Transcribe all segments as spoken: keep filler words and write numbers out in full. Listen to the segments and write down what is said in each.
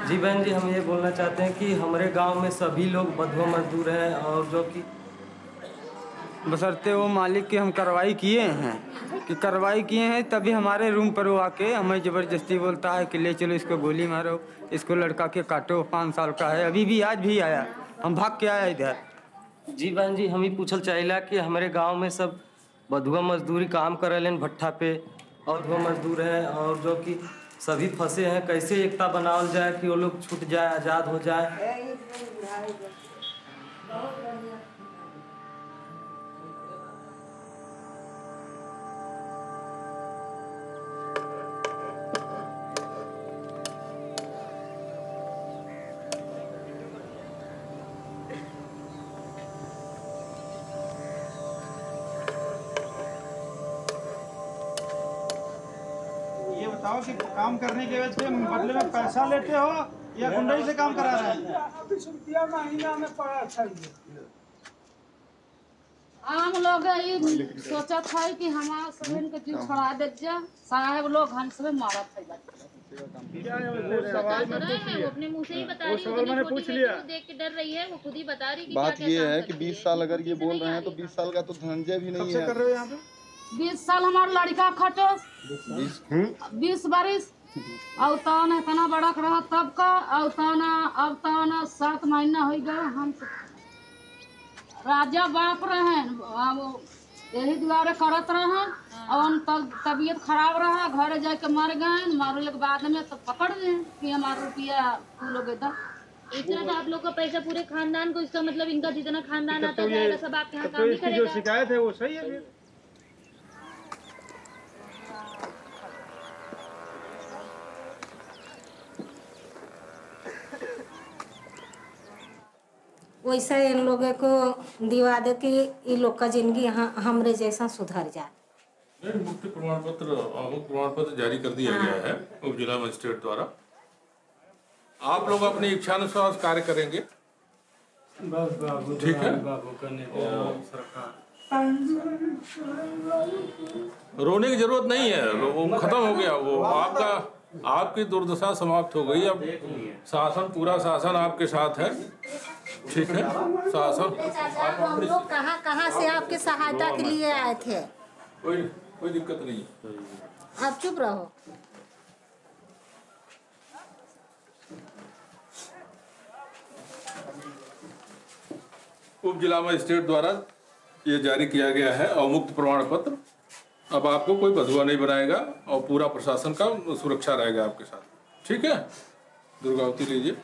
जी बहन जी, हम ये बोलना चाहते हैं कि हमारे गांव में सभी लोग बंधुआ मजदूर हैं और जो कि बशर्ते वो मालिक की हम कार्रवाई किए हैं कि कार्रवाई किए हैं तभी हमारे रूम पर वो आके हमें ज़बरदस्ती बोलता है कि ले चलो इसको गोली मारो, इसको लड़का के काटो, पाँच साल का है, अभी भी आज भी आया, हम भाग के आया इधर। जी बहन जी, हम ही पूछल चाहिला कि हमारे गांव में सब बंधुआ मजदूरी काम करेलन भट्ठा पे और बंधुआ मजदूर हैं और जो कि सभी फंसे हैं, कैसे एकता बनावल जाए कि वो लोग छूट जाए, आज़ाद हो जाए। बताओ कि काम करने के बदले में पैसा लेते हो या गुंडई से काम करा रहे हैं? महीना में पड़ा अच्छा हम लोग ये सोचा था कि हमारा सभी के जीव छोड़ा दे साहब लोग हम सब मारा था। अपने मुंह से ही बता रही है, मैंने पूछ लिया, देख के डर रही है, वो खुद ही बता रही कि बात ये है कि बीस साल अगर ये बोल रहे हैं तो बीस साल का तो धनंजय भी नहीं है। कर रहे हो यहाँ पे? बीस साल हमारा लड़का खटो, बीस बारिश और ताना इतना बड़ा रहा तब का और ताना अब ताना सात महीना हो गया। हम राजा बाप रहे यही दुआरे करत रहे और तबीयत खराब रहा, घर जाके मर गए, मारने के बाद में तो पकड़ गए कि हमारा रुपया तू लोग इधर इतना तो आप लोग का पैसा पूरे खानदान को, इसका मतलब इनका जितना खानदान आता जाएगा सब आपके यहाँ काम ही करेगा। जो शिकायत है वो सही है। वैसा इन लोगों को दिवा दे कि ये लोग का जिंदगी हमरे जैसा सुधर जाए। मुक्ति प्रमाण पत्र मुक्त प्रमाण पत्र जारी कर दिया गया है उप जिला मजिस्ट्रेट द्वारा। आप लोग अपनी इच्छानुसार कार्य करेंगे, ठीक है? रोने की जरूरत नहीं है, वो खत्म हो गया, वो आपका आपकी दुर्दशा समाप्त हो गई। अब शासन, पूरा शासन आपके साथ है, ठीक है? शासन हम लोग कहाँ कहाँ से आपके सहायता के लिए आए थे। कोई कोई दिक्कत नहीं है, आप चुप रहो। उप जिला मजिस्ट्रेट द्वारा ये जारी किया गया है अवमुक्त प्रमाण पत्र। अब आपको कोई बंधुआ नहीं बनाएगा और पूरा प्रशासन का सुरक्षा रहेगा आपके साथ, ठीक है? दुर्गावती लीजिए।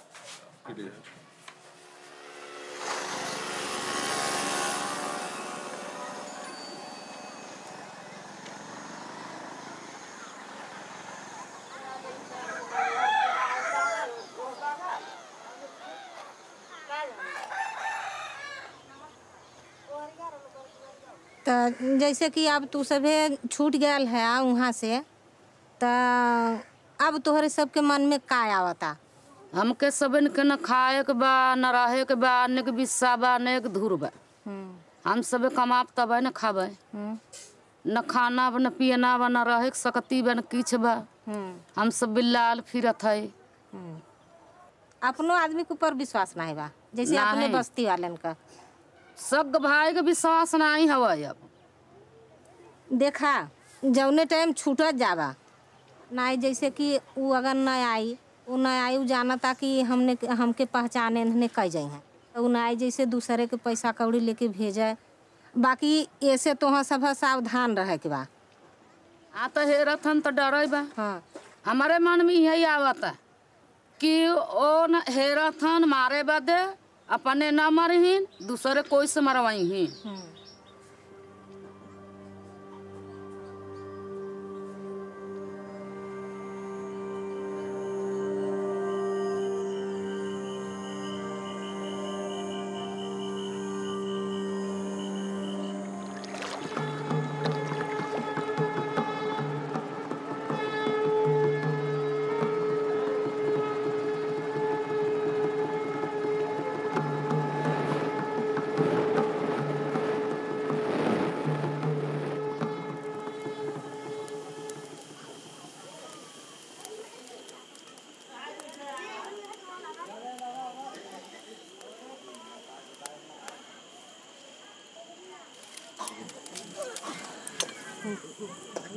तो जैसे कि अब तू सभे छूट गया है वहाँ से, तो अब तोहरे सबके मन में का आवता? हमके सबन के न खाए के बा, न रहे के बा, न के बिस्सा बा, न के धूर बा। हम सब कमाब तब न खाबे, न खाना बा, न पियना बा, न रहे के सकती बा, न किछ बा। हम सब बिल्लाल फिरत है। अपनो आदमी के ऊपर विश्वास नहीं बा, जैसे अपने बस्ती वालन का सब भाई के विश्वास नहीं हवा। अब देखा जौने टाइम छूटत जावा नहीं, जैसे कि वो अगर न आई, वो न आई, वो जाना था कि हमने हमके पहचाने नहीं कह जाए हैं, तो न आई जैसे दूसरे के पैसा कौड़ी लेके भेजे। बाकी ऐसे तो हाँ सब सावधान रहे के बा। हाँ तो हेरत हम तो डरे बा। हाँ हमारे मन में यही आवता कि ओ न हेरत हन मारे बदे अपने न मरहीन, दूसरे कोई से मरवाई।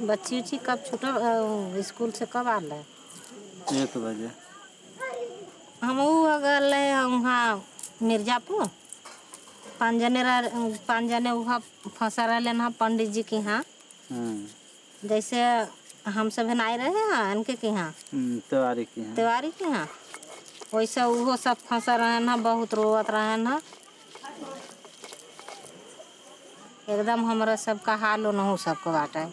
बच्ची उच्ची कब छूटल स्कूल से कब आल है? एक बजे। हम गल वहाँ मिर्जापुर पाँच जने पाँच जने वहाँ फंसा रहे हैं पंडित जी के यहाँ। जैसे हम सब आए रहे हैं इनके के यहाँ त्योहारी के यहाँ त्योहारी के यहाँ वैसे वो सब फंसा रहे हैं, बहुत रोवत रहे हैं। एकदम हमारा सबका हाल न सबको बाटे।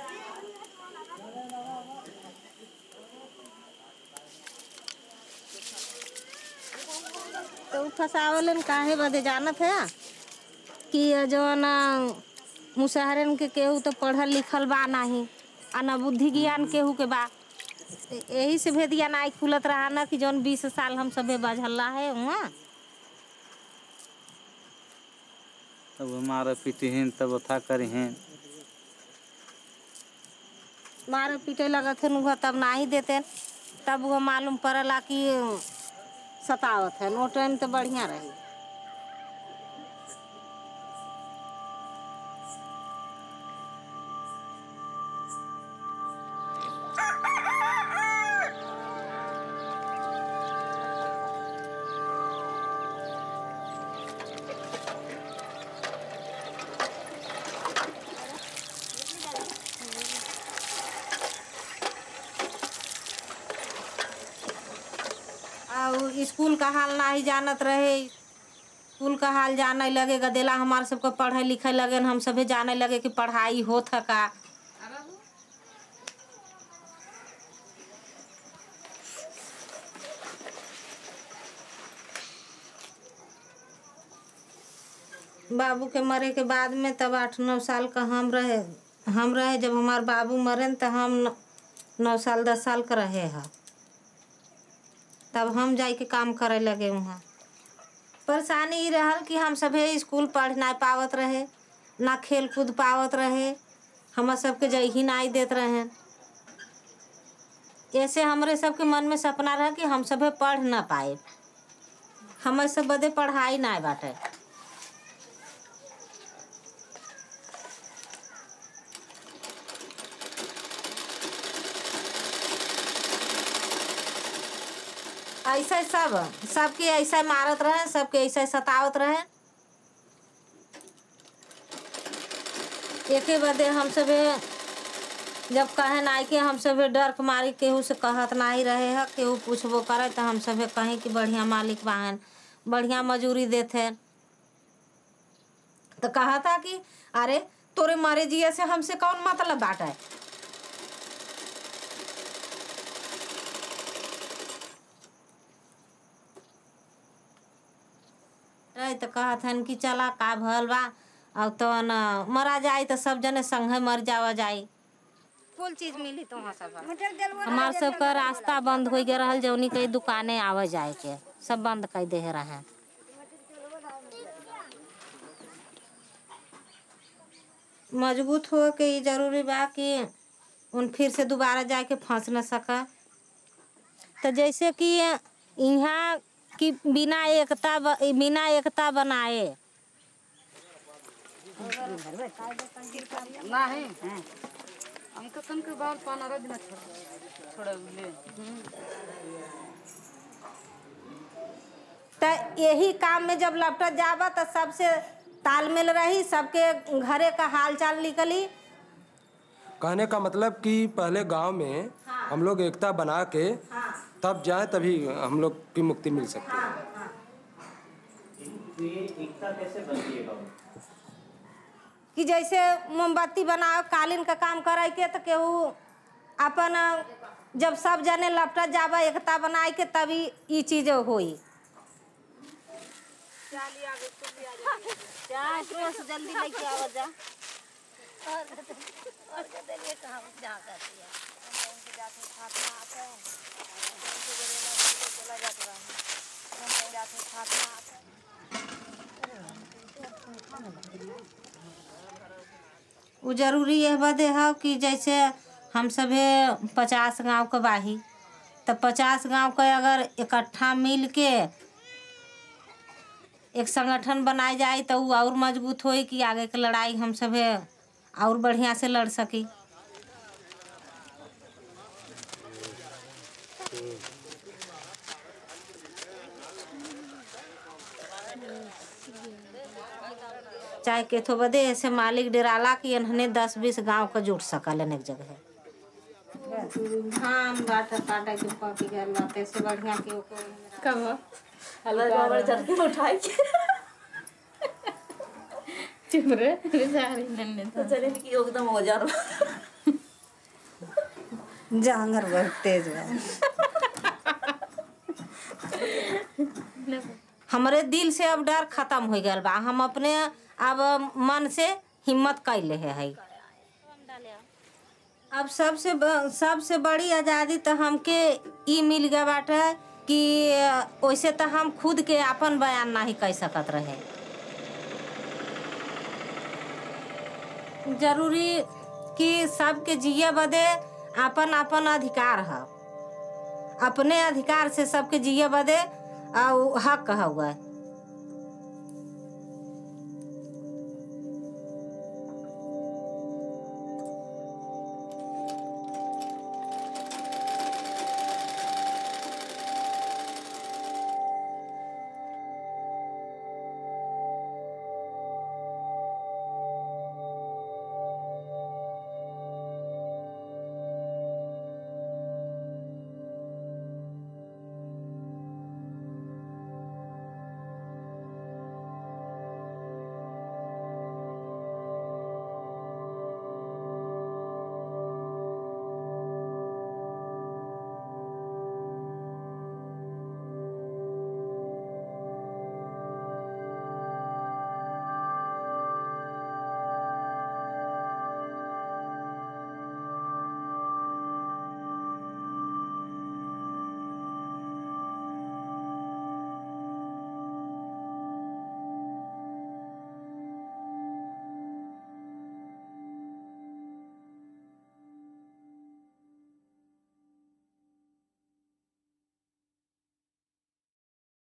तो फंसावलन काहे बदे जानत है कि जो ना मुसहरन के केहू तो पढ़ल लिखल बा नहीं आ ना बुद्धि ज्ञान केहू के बा। यही से भेदिया नाई खुलत रहा ना कि जौन बीस साल हम सबे बझल्ला है वहाँ तब हमारा पिटिहन तब था करिहन मारे पीटे लगत है वह तब ना ही देते तब वो मालूम पड़ला कि सतावत है। वो टाइम तो बढ़िया रही। स्कूल का हाल ना ही जानत रहे। स्कूल का हाल जाने लगे गदेला हमारे सबको पढ़े लिखे लगे हम सभी जाने लगे कि पढ़ाई होत है का। बाबू के मरे के बाद में तब आठ नौ साल का हम रहे हम रहे जब हमारे बाबू मरे तो हम नौ साल दस साल का रहे हैं। तब हम जाए के काम करे लगे वहाँ। परेशानी ये रहल कि हम सभी स्कूल पढ़ ना पावत रहे ना खेल कूद पावत रहे हम सबके जय ही ना देते रहे। ऐसे हमारे सबके मन में सपना रहा कि हम सभी पढ़ ना पाए हम सब बदे पढ़ाई ना बाटे। ऐसा सब सबके ऐसा मारत रहे सबके ऐसा सतावत रहे। एक बदे हम सब जब कहे ना कि हम सब डर के मारी केहू से कहत ना ही रहे है। केहू पूछबो करे तो हम सब कहीं कि बढ़िया मालिक बाहन बढ़िया मजूरी देते। तो कहा था कि अरे तोरे मरे जिया से हमसे कौन मतलब बात है। तो कहा था कि चला का भल बा अब तो न मरा जाए तो सब जने संगे मर जावा जाए। कुल चीज मिली तो वहाँ सब हमार सबका रास्ता बंद हो गया रहल जौनी कई दुकानें आवा जाए के सब बंद कर दे रहे। मजबूत हो के जरूरी बा कि उन फिर से दोबारा जाके फंस न सका। तो जैसे कि यहाँ कि बिना एकता बिना एकता बनाए नहीं हमको तन के बाल पंद्रह दिन छोड़े तो यही काम में जब लपटा जावा तो सबसे तालमेल रही सबके घरे का हाल चाल निकली। कहने का मतलब कि पहले गांव में हाँ। हम लोग एकता बना के हाँ। तब जाए तभी हम लोग की मुक्ति मिल सकती है। तो ये एकता कैसे बनती है गाँव में? कि जैसे मोमबत्ती बनाओ कालीन का काम करे के तो केहू अपन जब सब जने लपटा जावा एकता बनाए के तभी ये चीज होई। जल्दी लेके आओ जा वो जरूरी यह बदे है कि जैसे हम सभी पचास गांव के बाही तो पचास गांव के अगर इकट्ठा मिल के एक संगठन बनाए जाए तो वो और मजबूत होई कि आगे की लड़ाई हम सभी और बढ़िया से लड़ सकी। चाहे केथो बदे ऐसे मालिक डेराला कि इन्हने दस बीस गांव का जुट सकल एक जगह धान बाटा काटा के पकी गल बाटे से बढ़िया के ओको कब हल्का बड़ चढ़ के उठाई चुप रे बेचारी नन्ने तो चले कि एकदम हो जा रहा जांगर बहुत तेज बा हमरे दिल से अब डर खत्म हो गया बा। हम अपने अब मन से हिम्मत कैले है। अब सबसे सबसे बड़ी आज़ादी तो हमके ई मिल गया बाटे कि वैसे तो हम खुद के अपन बयान नहीं कह सकत रहे। जरूरी कि सबके जिये बदे अपन अपन अधिकार है। अपने अधिकार से सबके जिये बदे हक हुआ।